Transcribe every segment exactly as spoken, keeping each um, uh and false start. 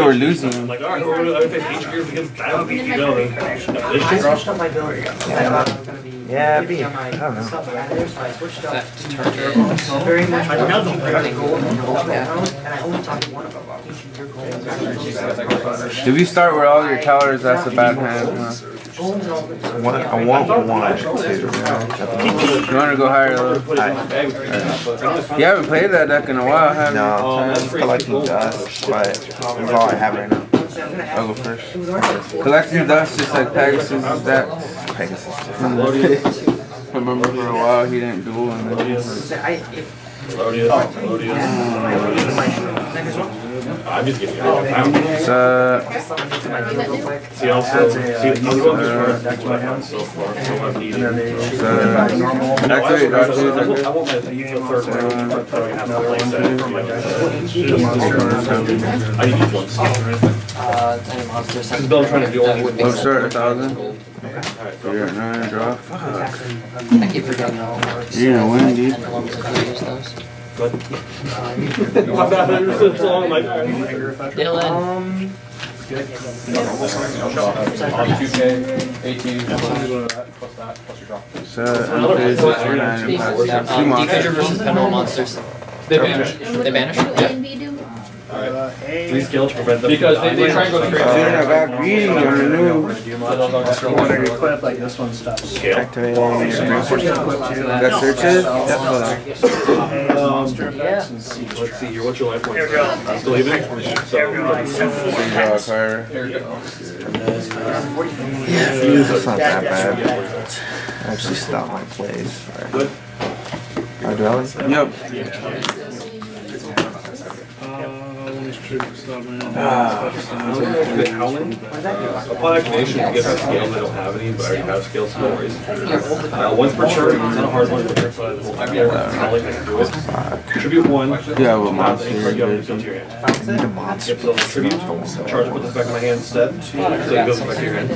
we're losing. I'm like, alright, we're going to face Yugioh against that would be Yugioh. I switched up my build. I thought I was going to be. Yeah, B. I I don't know. stuff out there, so I switched up. Turn Very much. I know the goal, and I only talked to one of them. If you start with all your towers, that's a bad hand. Huh? One, I want one, two. You want to go higher or low? I, You haven't played that deck in a while, have you? no, I'm collecting dust, but that's all I have right now. I'll go first. Collecting dust just like Pegasus is that. Pegasus. I remember for a while he didn't duel and then he was like, Lodius, Lodius. I'm just kidding. so, See also, see, I'm going to deck to my hand so far, so I'm needing. so, No, I activate, want activate, I want my third one, throwing half the play set from my deck. I need these ones. Uh, tiny monsters. This build I'm trying to do only with we'll start at a thousand. Alright, So you're at nine, draw. Fuck. I keep forgetting all You're gonna win, dude. Good. My bad, I was so long, like, Dylan. Um, On two K, eighteen, plus that, plus your drop. So, unphased, you're nine, and pass. Two Um, monsters. Defager versus Pendulum monsters. They vanish. They vanish? A Yeah. and B do? three skill to prevent them. Because they, they try and go straight. So you're not back greedy, you're new. Like this one stops. Scale. Activating your Got searches? Yep, hold on. Monster effects and siege Let's trap. see here, what's your life points? I'm still even? So, So you draw a card. That's not that bad. I actually stopped my plays. good. Oh, do I? Yep. Howling. Upon activation, you get that scale. I don't have any, but I already have scale, so no worries. Uh, once per turn, it's not a hard one. Howling, I can do it. Tribute one. Yeah, well, Have any card you have monster. to your hand. I need a monster. Yep, so tribute. Charge it, put this back in my hand instead. So it goes back to your hand.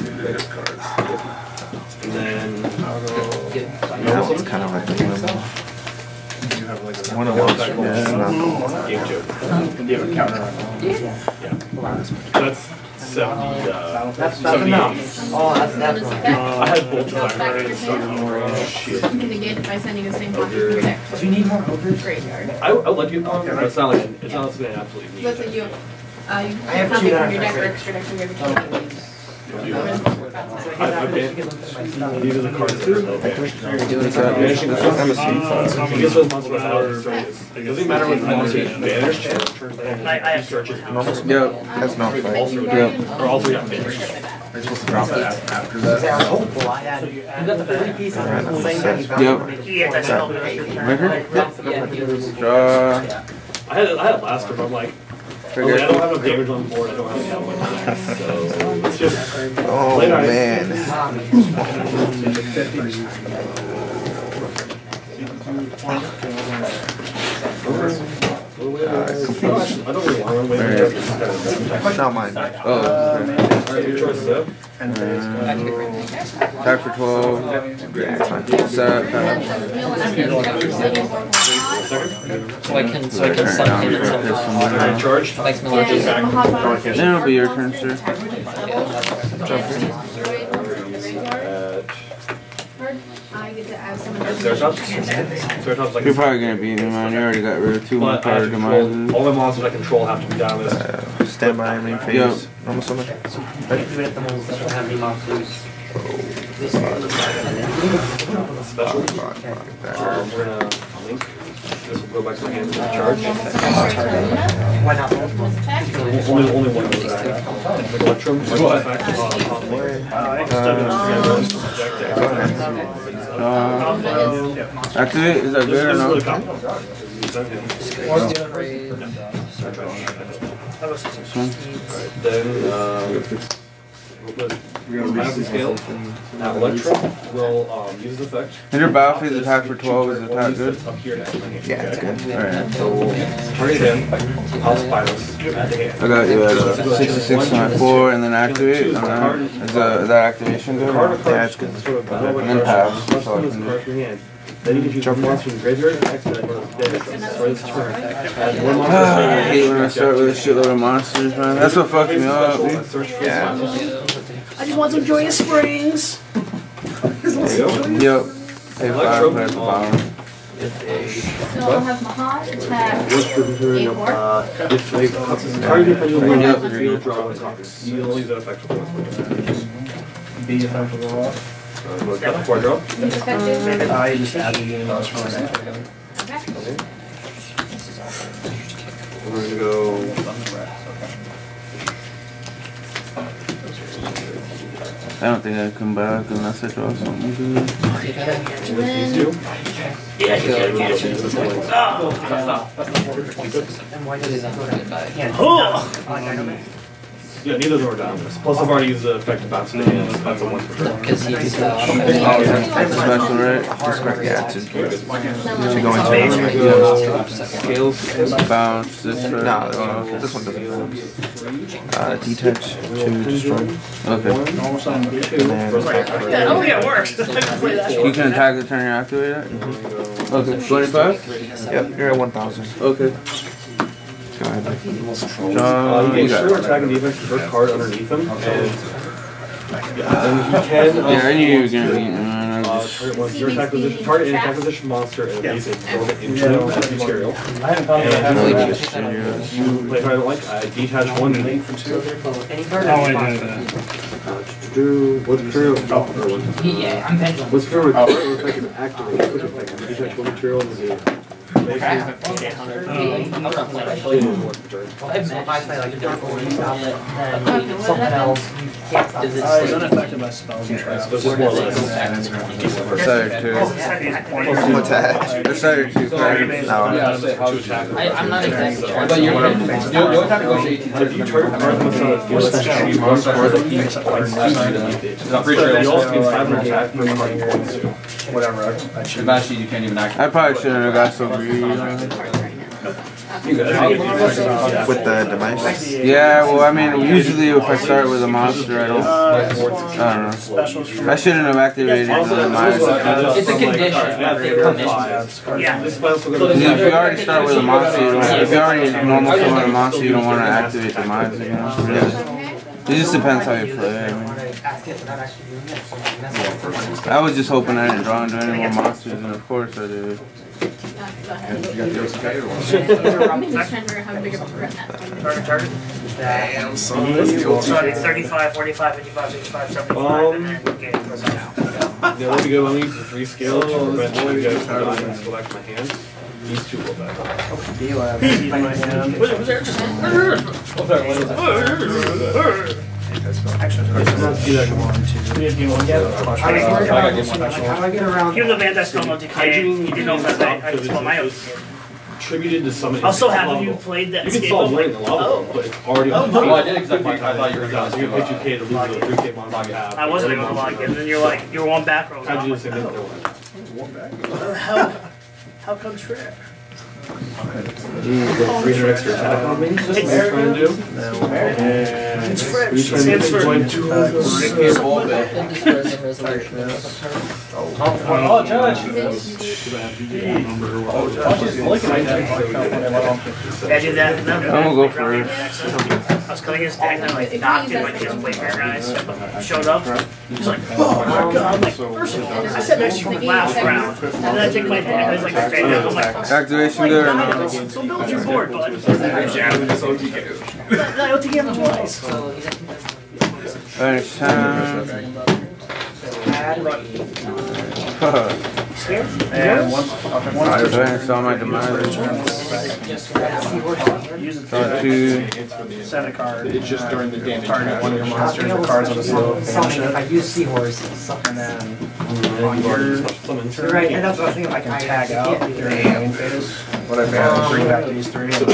And then. Now it's kind of like a limbo. One of those. Yeah, it's not cool. Game two. Do you have a counter on Yeah. That's seventy. Uh, that's, that's enough. Oh, that's that's I had both Go back to your times. table. You can negate it by sending the same copy to your deck. Do you need more ogres? Graveyard. I, I'll let you know, but it's not like, it's not something I absolutely need. Let's say you, uh, you I have can copy two from that your are deck or great. extra deck from your deck. I, I ban- These are the cards that are What's that? vanishing. I'm a sweet He gets those monsters without it doesn't matter what the monster is vanished. I have Searches. Yep. That's not All right. three, Yep. or all three have vanished. Are you supposed to drop it after I that? was hopeful. I had. You got the three pieces on the same day. Yep. Yeah, that's all. Draw. I had it, I had it last time, I'm like, oh, I don't have no damage on the board, I don't have any damage. So, it's just, Oh, Late night. man. I don't really want to wait. Not mine. Oh, okay. Alright, your choice, Seb. Attack for twelve. Yeah, it's fine. Set, pass. So I can, so I can suck him at some time. Alright, charge. Makes me larger. Then it'll be your turn, sir. I get to add some of those. Ceratops? Ceratops like You're probably gonna beat me, man. You already got rid of two more but I have card to control, demises. all my monsters I control have to be down this. Uh, stand by main phase. Yep. Normal summon. Even at the most, I don't have any monsters. Special. Um, we're gonna link. This will go back to my hand and charge. Why not multiple? Only, only one goes back. Like Electrum. What? Uh, activate, is that good or no? This one? Then, um, we'll put Massive Scale. Now Electrum will um, use this effect. And your battle phase attack for twelve is attack good? Up here next to my hand. Yeah, it's good. Alright. So we'll turn it in. I'll Spinals at the hand. I got you at uh, sixty-six point four and then activate. Alright. Is, uh, is that activation good? Card Or? of cards. Yeah, it's good. Sort of battle And then pass. Plus That's all I one is can card do. from your hand. Then you can choose one monster from the graveyard, exile that one dead. Start this turn. Add one monster. I hate when I start with a shitload of monsters, man. That's what fucks me up. Search for Yeah. I just want some Joyous Springs. There you go. Yep. Pay five, play the bottom. So I'll have Mahad attack What's the turn? A four. Uh, if they target defender will Yep. the field, draw one copy. You only use that effect for one. Be effective or what? Uh, before I draw. He's effective. I just added the units for that. Okay. We're going to go. I don't think I can come back unless I draw something good. And These then two. Yeah, you gotta catch it. And why did it not go to Oh! Yeah, neither of them are down. Plus, I've already used the effective bounce today, and that's a one per turn. Because he used the Oh, yeah. Special, right? Yeah, to, then to let's go into Scales, bounce, this No, right? Oh, no, this one doesn't bounce. Uh, detach to destroy. okay. Almost on B two. And then Yeah, I don't think it works. I can play that You short. can attack the turn you activate it? Okay. twenty-five? yep, you're at one thousand. Okay. Go ahead. Uh, Uh, you you get got sure it. attack and defense for first card underneath him, and yeah, then you can. Uh, Yeah, I knew you were gonna beat me, man. I Uh, was just... target one, your attack position, target an attack position monster, and base it, throw it into that material. I haven't found that. And Really you just shit, yeah. play if I don't like, I detach one and any card. Oh, I did that. do what's material? Oh, or what? Yeah, I'm pendulum. What's material required or effective activate? Quick effect. Detach one material and the I'm not playing. Five So if I play like a different one, Okay, then what something did that else, you can't stop Is it it. Uh, it's unaffected by spells and traps. This is more or less. Decided to. What's that? Decided to. No, I, I'm not exactly sure. But you're, you you have to go to eighteen. If you target card with a field special monster card that you points, I'm pretty sure you also it's get five hundred attack per card you point to. Whatever, I I choose. advanced sheet, you can't even activate. I probably shouldn't have got so greedy. you know? with the device. Yeah, well, I mean, usually if I start with a monster, I don't. I don't know. Specials for I shouldn't have activated the minus. It's a condition. If they come in. Yeah. This spell's still Because gonna if you already start with a monster, you don't, if you already normal summon a monster, you don't want to activate the mines again. Really. It just depends how you play. I mean, I was just hoping I didn't draw into any more monsters, and of course I did. I'm just trying to figure out how big of a threat that one is. Target, target. Damn, son. So it's thirty-five, forty-five, fifty-five, sixty-five, seventy-five, and then game goes out. Yeah, let me go. Let me use the three scales to prevent you guys from dying and go back to my hand. These two will die. Deal, I have to keep my hand. Was it, was there just... Actually, Let's do that. one, two. We did game one yet? How do I get around? Even though man, that's still no decay. You didn't know if I, I just spelled my own. Attributed to summon. I was so happy you played that You can escape. solve I'm one in like, the lava, oh. but it's already on the Oh, I field. did exactly. I thought you were So you going pay two K to lose the three K monster you have. I wasn't going to log in, and then you're like, you're one back row. How'd you do the same thing? How, how come trip? three hundred extra attack on me. That's what I'm trying to do. It's French. Are you trying to Sam's join French. two Uh, of those? Oh, Judge. Yeah, I did that. And then I'm gonna go for it. I was cutting his deck, and I like knocked him like his wayfarer guys showed up. He's like, oh my god! I'm like, first of all, I said next to you last round, and then I take my deck, and he's like, straight down. I'm like, Activation there or no? so build your board, but then I O T him twice. Finish time. And once, once Finish all my demise. use it Draw two. to set a card. It's just during the damage. Target one of your monsters or cards on the field. Finish I it. use seahorses. And then on your turn, Right, and that's what I think. I can tag out during the main phase. What I found, bring back these three. Set,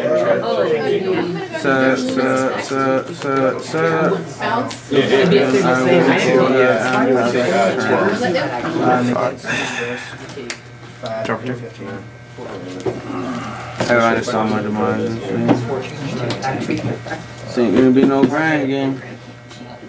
set, set, set, set. Bounce. And I will kill that and take a turn. What does that do? Uh, negate five, Drop your fifteen. I gotta saw my demise. This ain't gonna be no grind game.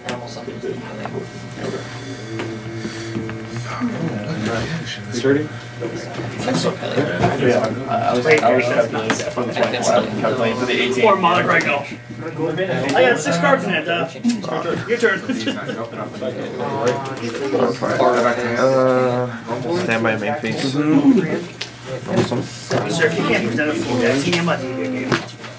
You dirty? That's okay. Yeah, I was, I was calculating that for the twenty-four. I was calculating for the eighteen. Or Monarch right now. I got six cards in it, uh. Your turn. Uh, stand by main face. Awesome. Sir, if you can't present a full deck, see him on video game.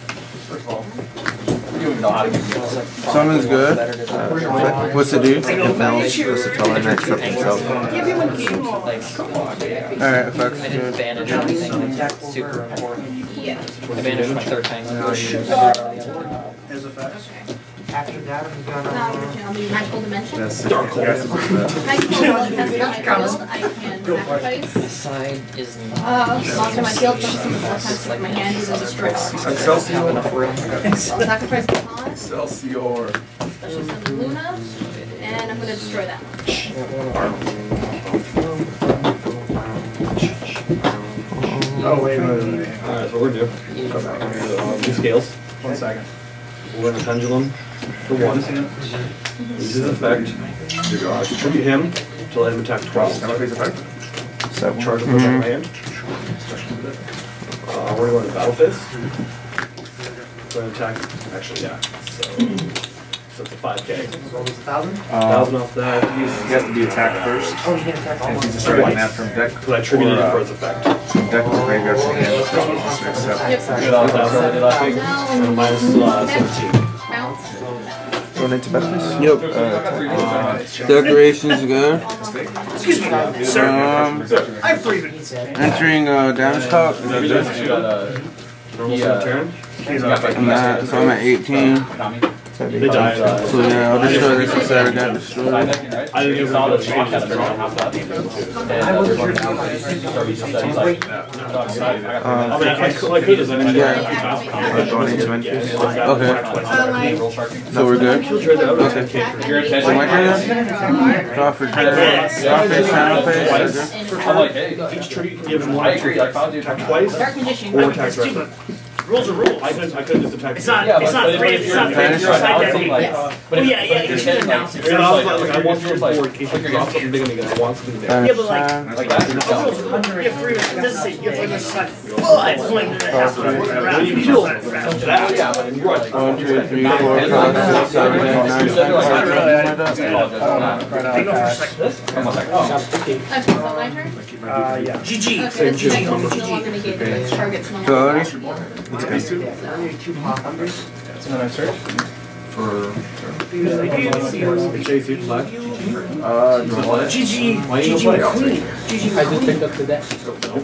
Summon's good. What's it do? It melts the color next up himself. Alright, effects I didn't good. banish anything like super important. Yeah. I banished my third time. His effects. After that, I'm Now, gonna. I'll be magical dimension. That's Dark hole. Magical well, it has my field. I can sacrifice. Side is Uh, monster my field, but some of the times with my hand is a destroy. I'll Excelsior. enough room. sacrifice the pawn. Excelsior. Especially some Luna. And I'm gonna destroy that. Oh, wait, wait, wait, wait. Alright, so we're due. Two scales. One second. We're going to pendulum for one. Use his effect. Uh, contribute him until end of attack twelve. Seven. Charge him with my hand. Uh, we're going to battle phase. We're going to attack. Actually, yeah. So, so it's a five K. Thousand? Thousand off that. He has to be attacked first. Oh, you can attack And that he's one. destroying that from deck. Because I attributed it for its effect. Deck to graveyard to hand. So it's an accept. Good on thousand. And minus uh, seventeen. Bounce. Going into battle. Yep. Uh, Decoration's good. Excuse me, sir. Um, I have three of it. entering uh, damage talk. Normal turn. And that, so I'm at eighteen. They died. So yeah, I'll destroy this instead of got destroyed. I didn't give them the change. I mean, I could, I could have done it. Yeah. going into infuse. Okay. So we're good? Okay. So my turn? Draw for turn. Draw face, channel face. I'm like, hey, each tribute can give him one tribute attack twice, Dark magician. or attack It's directly. cheaper. Rules are rules. I could, I could just attack. It's not, Yeah, it's but- not but three, if it's not you're- three, if it's you're just like announcing, that. like, Yes. but Oh, if- yeah, yeah, but you if should you're announce it. And Yeah, also, like, I want to like- forward in case you drop something big and again, I want something there. but like, like that. the rules, you have three, it doesn't say, you have like a set. Oh, it's like the half round. You do it. Yeah, but you're like, One, two, three, four, five, six, seven, eight, nine, ten, eleven, They go for a second. I'm like, oh. Okay, so my turn? Uh, yeah. G G. Okay, that's G G. No longer negate the target's no longer. Sorry. And then I search. Chase, you flag. Uh, G G. Why G you G don't play? Queen. G G I just Queen. picked up the deck.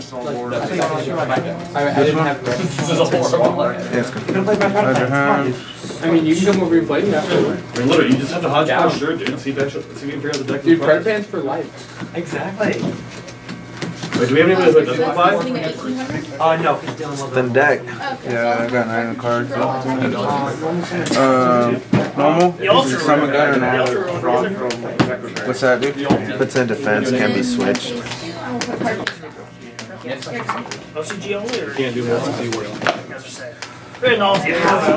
I, I didn't have the This is a horrible. Yeah, it's good. other hand. I mean, you can come over and play me afterward. I mean, literally, you just have to hodgepodge through it, dude. See if that, see if you can figure out the deck. Dude, Pred Pants for life. Exactly. Wait, do we have anybody who So doesn't that's fly? sitting at eighteen hundred? Uh, no, he's dealing with Then deck. Okay. Yeah, I got nine cards. Uh, Uh, normal? The ultra. Summon gun or The normal? ultra. What's that, dude? Puts in defense, can be switched. I will put card face down. O C G only or? Can't do more than see where. That's what I'm saying. Very naughty.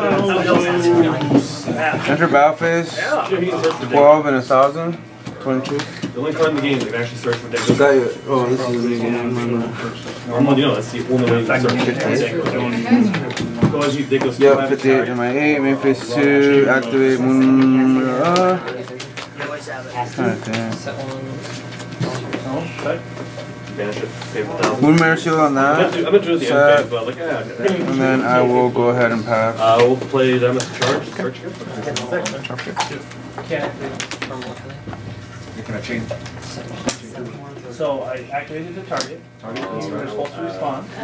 Yeah. Enter battle phase. Yeah. You can search for deck. twelve and a thousand. twenty-two. The only card in the game that can actually search for deck. Is that your, oh, this is the game. Normal, you know, that's the only way you can search for deck. Go as you, they go. Yep, fifty-eight in my eight, main phase two, activate moon, uh, You always have it. okay. Set one. Banish it, pay for thousand. Moon Mirror Shield on I meant that, to, I meant to do it at the Set. end phase, but like, yeah. okay. and then I will go ahead and pass. Uh, we'll play them as a charge, search again. You're gonna change. So I activated the target. You're supposed to respond. On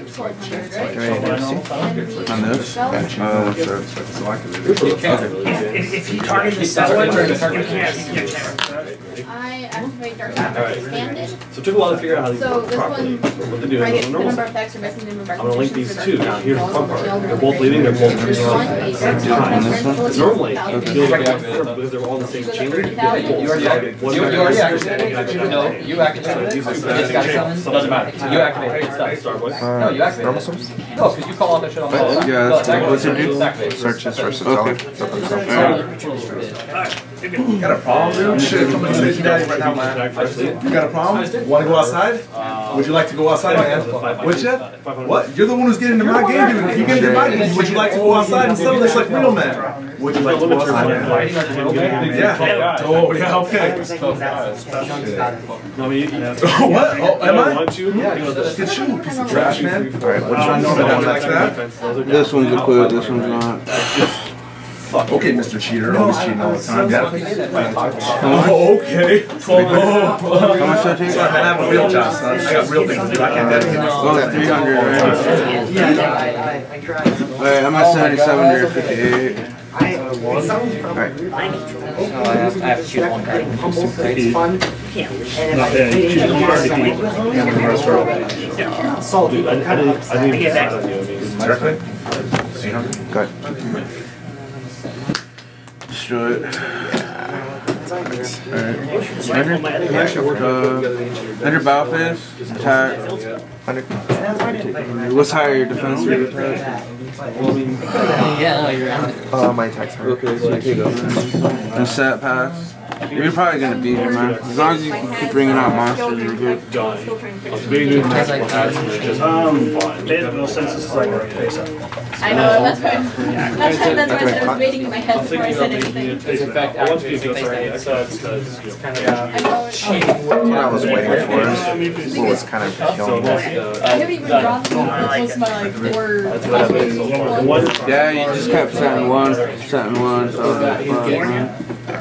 this, uh, what's that? If, if, if you target the satellite, you can't, you can't channel. I activate Dark Matter Expanded. So it took a while to figure out how So to this properly, one, what to do. I get in the normal. number of effects or best number of I'm gonna link conditions these for two. Dark Here's the Matter fun part. Shield They're or both leading, they're both There's turning one, on. a Because Dark Matter normally, Shield you like or because they're all in the same So chain. the thirty thousand? You already activated. You, you already activated it. No, you activated it. It's got summon. Doesn't matter. You activated it. It's done. Starboy. No, you activated Normal it. sums? No, because you call out that shit on the. Yeah, that's good. What's it do? Searches versus Okay. telling. Alright. Rules are good. good. Got a problem, dude? Shit, come to station daddy right now, man. You got a problem? Want to go outside? Would you like to go outside, man? Would you? What? You're the one who's getting into my game, dude. You get into my game. Would you like to go outside and settle this like real man? Would you like to go outside? Yeah. Oh, yeah, okay. What? Oh, am I? Look at you, piece of trash, man. Alright, which one? One like that? This one's a clue, this one's not. Okay, Mister Cheater, always cheating all the time. Yeah. Oh, okay. Oh, How much did I take? sorry, man, I have a real job, son. I got real things to do. I can't dedicate myself. Oh, three hundred, right? Alright, I'm at seventy-seven to fifty-eight. Oh, I have, I have to choose one card. It's fun. Yeah. And if I play any Yeah. Solid, dude. I didn't. I didn't get back. Directly? Good. Destroy it. Alright. Uh, under battle phase, attack. What's higher, your defense or your attack? Yeah, no, you're right. Uh, my attack's hard. Okay, so you take it. And set pass. You're probably gonna beat him, man. As long as you can keep bringing out monsters, you're good. Um, made no sense. This is like a face up. I know, that's why, that's why, that's why I said I was waiting in my head before I said anything. In fact, I want to be actually, against face our face because it's kind of I know it. What I was waiting for is what was kind of killing me. I haven't even drawn them close to my like four. Yeah, you just kept setting one, setting one, so I was like, fuck, man.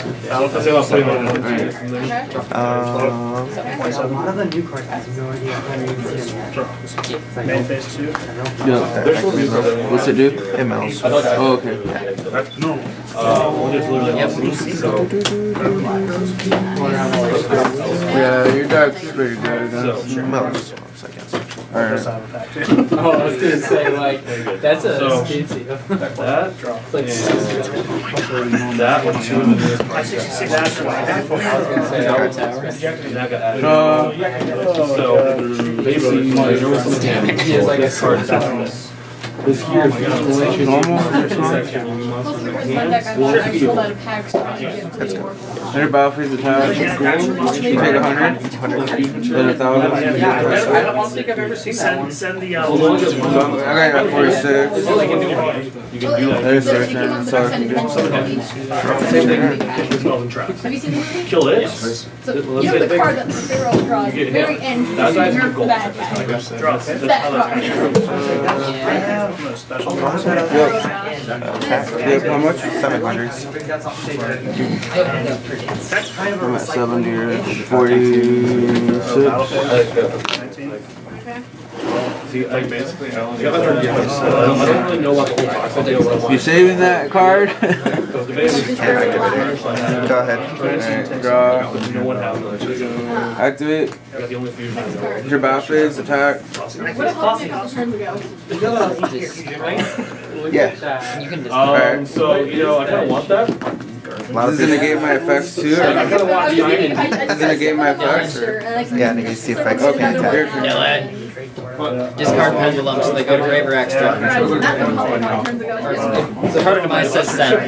Um, A lot of the new cards have no idea how to use them. Main phase two. Yeah. What's it do? it melts. Oh, okay. Yeah, your deck's pretty good. Huh? Melts. Alright. Oh, I was gonna say, like, that's a So- fancy. that. Like, That one, two of the I sixty-six. That's I was gonna say, Tower Tower. that got added. Uh, So basically, there was some damage. He has like a card this here. normal? Most of the cards in my deck I bought, I pulled out of packs so I could get more. Under battle phase attack. You take a hundred. Then a thousand. I don't think I've ever seen that Send, one. send the, uh, I got forty-six. You can do that. There's The their thing came turn. up with Sorry. percent intention. Same thing with Melvin Traps. Have you seen the movie? Kill it. So, you know the card that the Pharaoh draws, the very end, you That's why I nerf have the gold. bad guy. draw. That card. Special. Yep, how much? Seven hundred. I'm at seventy or forty-six. See, like basically, I don't I don't really know what the whole box is. You saving that card? Go ahead. Alright, draw. No one has it. Activate. I got the only fusion I know. Your battle phase attack. What happened a couple turns ago? Yeah. You can just. Um, so, you know, I kind of want that. A lot This of is gonna people. negate my effects too? I Or? kind of want the iron. Is it negate my effects? Or? Yeah, negate the effects. Okay, Can't attack. your turn. Yeah, lad. Discard pendulum so they go to grave or extra. So card demise says seven.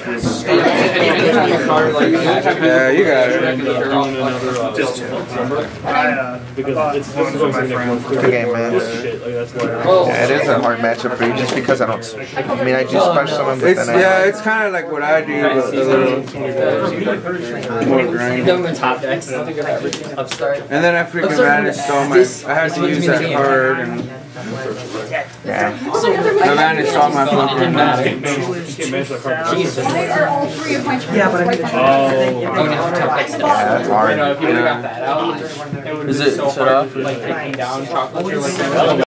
Yeah, you got it. Just two. Because it's this is what I'm saying. Good game, man. Shit, like that's why. Yeah, it is a hard matchup for you just because I don't. I mean, I do special summon, but It's, then I. yeah, it's kind of like what I do, but a little more grind. Government top decks. Upstart. And then I freaking vanished all my. I had to use that card and Yeah. I vanished all my fucking. Jesus. Why are all three of my turns Yeah, but I right mean, behind me? Oh, now top decks. Yeah, that's You hard. know, if you would have got that out, it would have Is been it so set hard, off? like taking down chocolate or like that.